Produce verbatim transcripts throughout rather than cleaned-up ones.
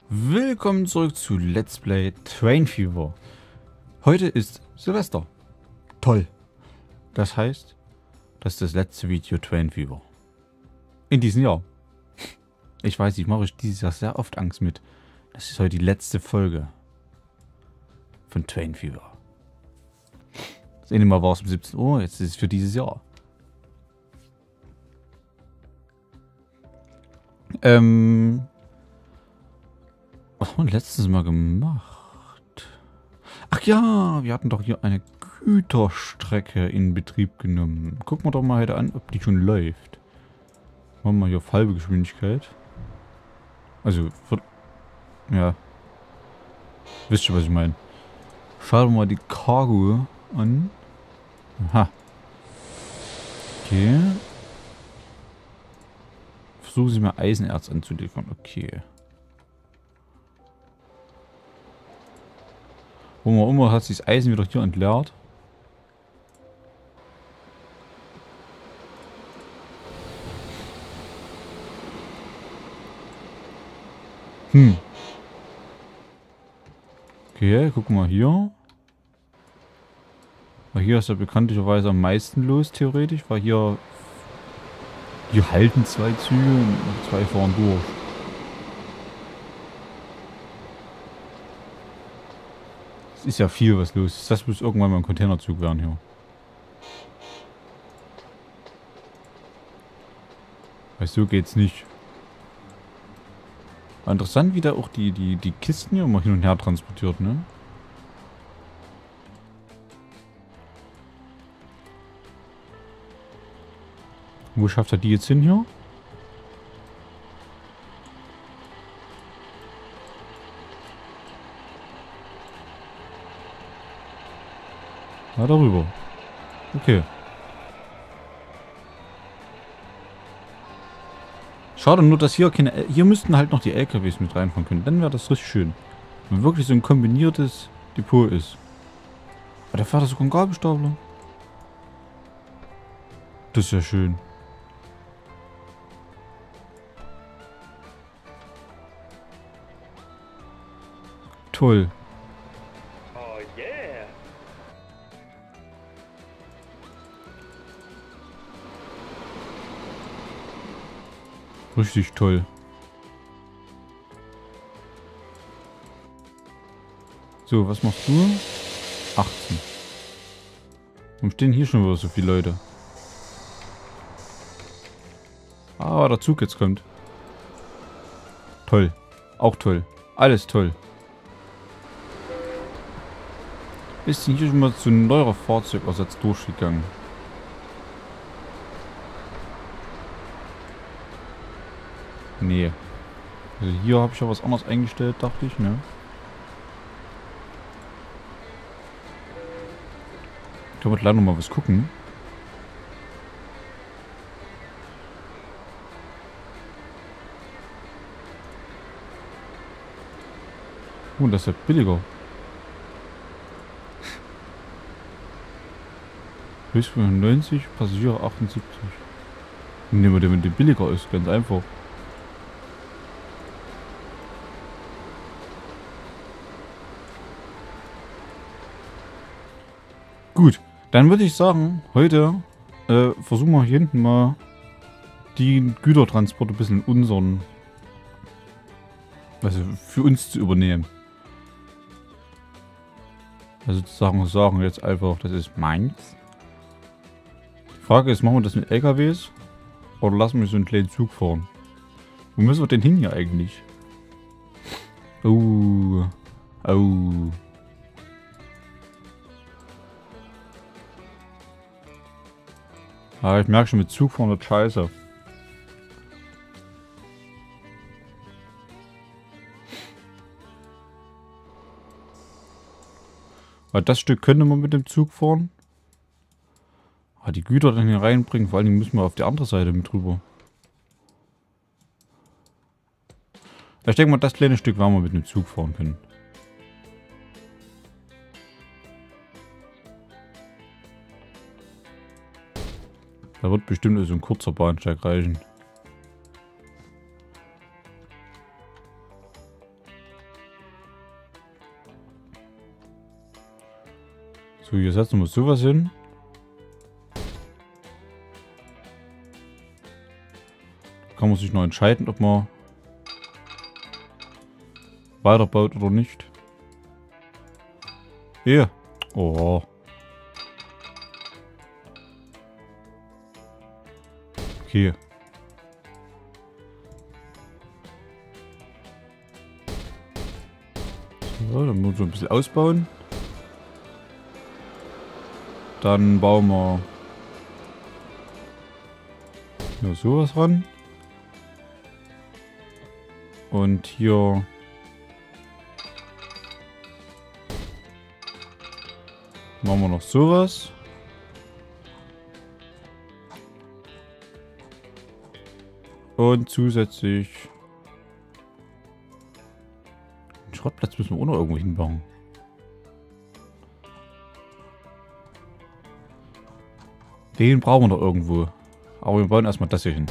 Willkommen zurück zu Let's Play Train Fever. Heute ist Silvester. Toll. Das heißt, das ist das letzte Video Train Fever. In diesem Jahr. Ich weiß, ich mache euch dieses Jahr sehr oft Angst mit. Das ist heute die letzte Folge von Train Fever. Das eine Mal war es um siebzehn Uhr, jetzt ist es für dieses Jahr. Ähm... Was haben wir letztes Mal gemacht? Ach ja, wir hatten doch hier eine Güterstrecke in Betrieb genommen. Gucken wir doch mal heute an, ob die schon läuft. Machen wir mal hier auf halbe Geschwindigkeit. Also, für, ja. Wisst ihr, was ich meine? Schauen wir mal die Cargo an. Aha. Okay. Versuchen Sie mal Eisenerz anzuliefern. Okay. Wo man immer hat sich das Eisen wieder hier entleert. Hm. Okay, guck mal hier. Weil hier ist ja bekanntlicherweise am meisten los, theoretisch, weil hier hier halten zwei Züge und zwei fahren durch. Ist ja viel was los. Das muss irgendwann mal ein Containerzug werden hier. Weil so geht's nicht. War interessant, wie da auch die, die, die Kisten hier immer hin und her transportiert, ne? Wo schafft er die jetzt hin hier? Ja, darüber. Okay. Schade nur, dass hier keine... Hier müssten halt noch die L K Ws mit reinfahren können. Dann wäre das richtig schön. Wenn wirklich so ein kombiniertes Depot ist. Aber da fährt er sogar ein Gabelstapler. Das ist ja schön. Toll. Richtig toll. So, was machst du? achtzehn. Warum stehen hier schon wieder so viele Leute? Ah, der Zug jetzt kommt. Toll. Auch toll. Alles toll. Ist denn hier schon mal zu ein neuer Fahrzeugersatz durchgegangen? Nee. Also hier habe ich ja was anderes eingestellt, dachte ich, ne? Können wir gleich noch mal was gucken. Oh, das ist ja billiger. Höchstgewicht neunzig, Passagiere achtundsiebzig. Nehmen wir den, wenn der billiger ist, ganz einfach. Gut, dann würde ich sagen, heute äh, versuchen wir hier hinten mal die Gütertransporte ein bisschen unseren, also für uns zu übernehmen. Also zu sagen, sagen jetzt einfach, das ist meins. Die Frage ist, machen wir das mit L K Ws oder lassen wir so einen kleinen Zug fahren? Wo müssen wir denn hin hier eigentlich? Oh, oh. Ah, ich merke schon, mit Zug fahren wird scheiße. Weil das Stück könnte man mit dem Zug fahren. Aber die Güter dann hier reinbringen, vor allen Dingen müssen wir auf die andere Seite mit drüber. Ich denke mal, das kleine Stück werden wir mit dem Zug fahren können. Da wird bestimmt so ein kurzer Bahnsteig reichen. So, hier setzen wir sowas hin. Kann man sich noch entscheiden, ob man weiterbaut oder nicht. Hier. Oh. Okay. So, dann müssen wir ein bisschen ausbauen. Dann bauen wir hier sowas ran. Und hier machen wir noch sowas. Und zusätzlich einen Schrottplatz müssen wir auch noch irgendwo hinbauen. Den brauchen wir noch irgendwo. Aber wir bauen erstmal das hier hin.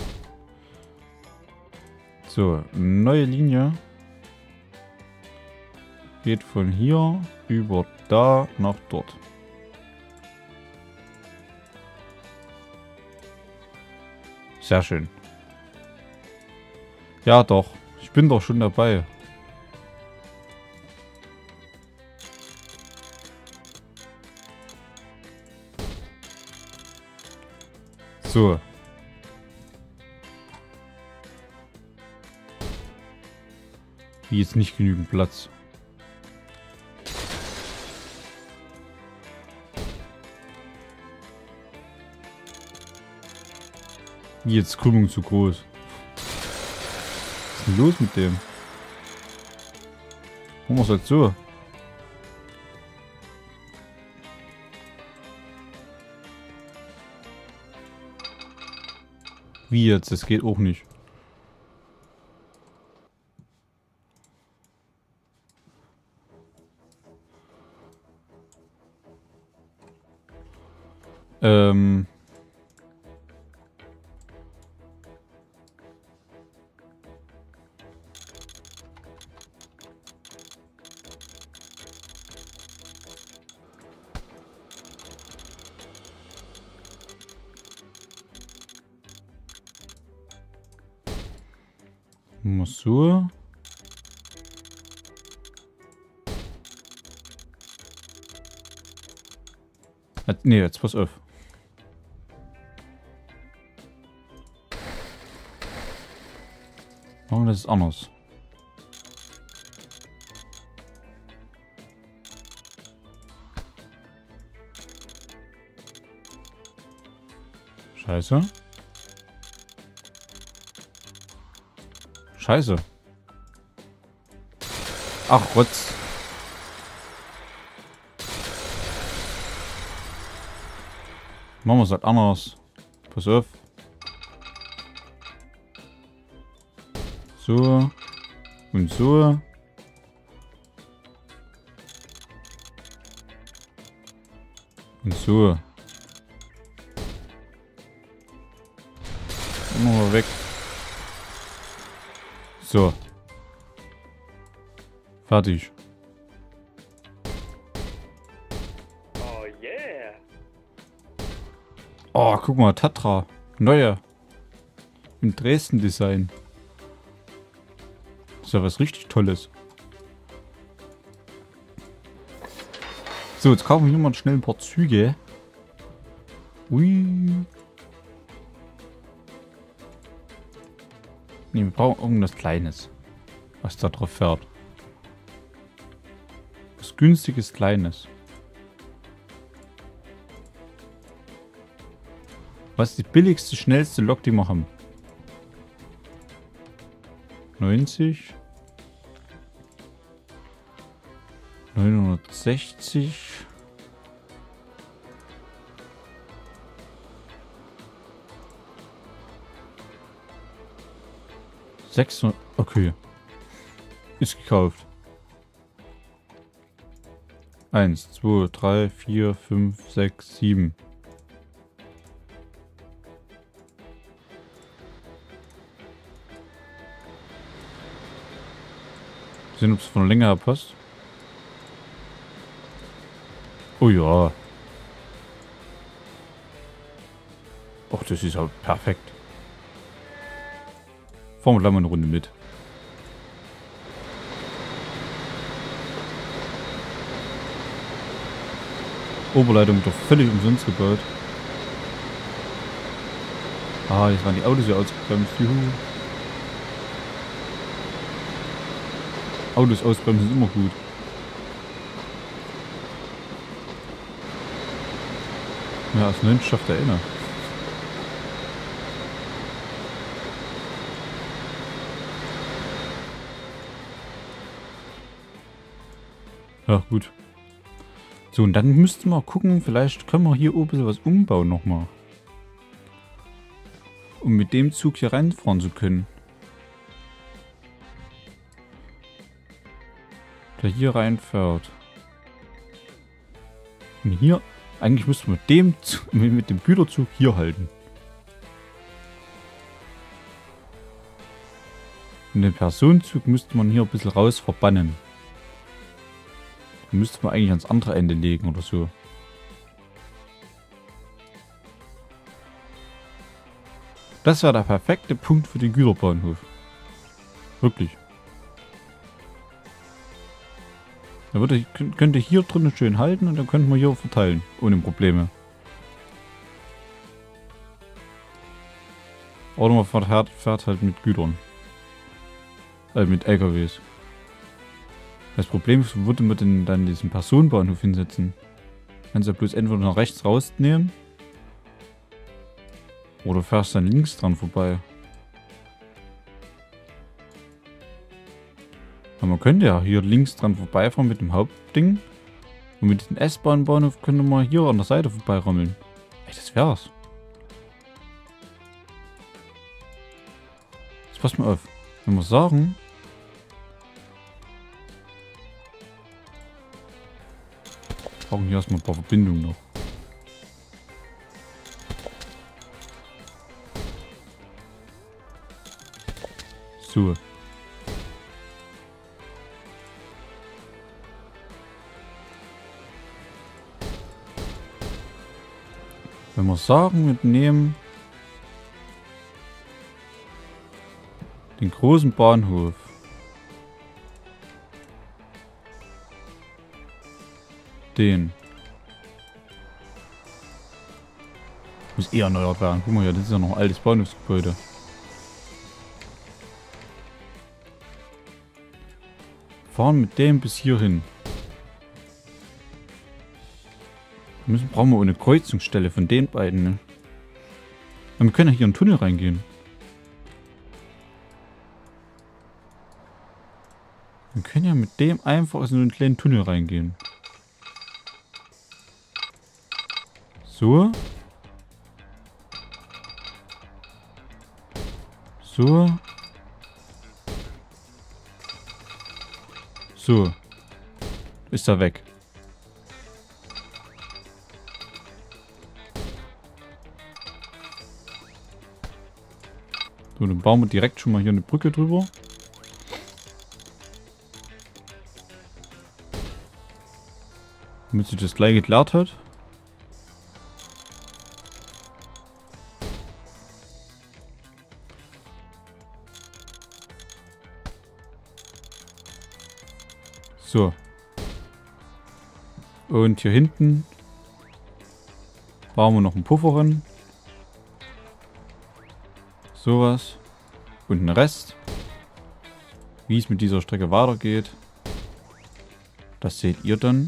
So, neue Linie. Geht von hier über da nach dort. Sehr schön. Ja doch, ich bin doch schon dabei. So. Wie jetzt nicht genügend Platz. Wie jetzt Krümmung zu groß. Was ist denn los mit dem? Machen wir es halt so. Wie jetzt? Das geht auch nicht. Ähm. Mal so. Ne, jetzt pass auf. Machen wir das anders. Scheiße. Scheiße. Ach, Rotz. Machen wir es halt anders. Pass auf. So. Und so. Und so. Immer weg. So. Fertig. Oh yeah. Oh, guck mal, Tatra. Neue. Im Dresden-Design. Das ist ja was richtig Tolles. So, jetzt kaufen wir hier mal schnell ein paar Züge. Ui. Ne, wir brauchen irgendwas Kleines, was da drauf fährt. Was günstiges Kleines. Was ist die billigste, schnellste Lok, die wir haben? neunzig. neunhundertsechzig. sechshundert. Okay. Ist gekauft. eins, zwei, drei, vier, fünf, sechs, sieben. Sehen, ob es von der Länge her passt. Oh ja. Ach, das ist ja perfekt. Fahren wir gleich mal eine Runde mit. Oberleitung wird doch völlig umsonst gebaut. Ah, jetzt waren die Autos ja ausgebremst. Juhu. Autos ausbremsen ist immer gut. Ja, als neun schafft er inner. Ja, gut. So, und dann müssten wir gucken, vielleicht können wir hier oben ein bisschen was umbauen nochmal. Um mit dem Zug hier reinfahren zu können. Der hier reinfährt. Und hier, eigentlich müssten wir dem, mit dem Güterzug hier halten. Und den Personenzug müsste man hier ein bisschen raus verbannen. Den müsste man eigentlich ans andere Ende legen oder so. Das wäre der perfekte Punkt für den Güterbahnhof. Wirklich. Da würde ich, könnte hier drinnen schön halten und dann könnten wir hier verteilen. Ohne Probleme. Oder man fährt, fährt halt mit Gütern. Äh, mit L K Ws. Das Problem ist, wo würde man denn dann diesen Personenbahnhof hinsetzen? Kannst du ja bloß entweder nach rechts rausnehmen. Oder fährst dann links dran vorbei. Aber man könnte ja hier links dran vorbeifahren mit dem Hauptding. Und mit dem S-Bahn-Bahnhof könnte man hier an der Seite vorbeirammeln. Ey, das wär's. Jetzt pass mal auf. Wenn wir sagen... Wir brauchen hier erstmal ein paar Verbindungen noch. So. Wenn wir sagen, wir nehmen den großen Bahnhof. Den. Muss eher erneuert werden. Guck mal hier, das ist ja noch ein altes Bahnhofsgebäude. Fahren mit dem bis hierhin. Müssen, brauchen wir eine Kreuzungsstelle von den beiden. Ne? Aber wir können ja hier in den Tunnel reingehen. Wir können ja mit dem einfach in so einen kleinen Tunnel reingehen. So. So. So. Ist er weg. So, dann bauen wir direkt schon mal hier eine Brücke drüber. Damit sich das gleich geklärt hat. So. Und hier hinten bauen wir noch einen Puffer rein. Sowas. Und den Rest. Wie es mit dieser Strecke weitergeht. Das seht ihr dann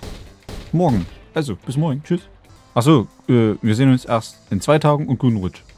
morgen. Also, bis morgen. Tschüss. Achso, äh, wir sehen uns erst in zwei Tagen und guten Rutsch.